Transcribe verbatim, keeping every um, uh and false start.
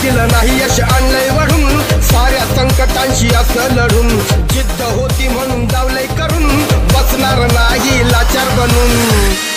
दिलं नाही यश आणलंय वढून साऱ्या संकटांशी असं लढून जिद्द होती म्हणून जावलंय करून बसणार नाही लाचार बनून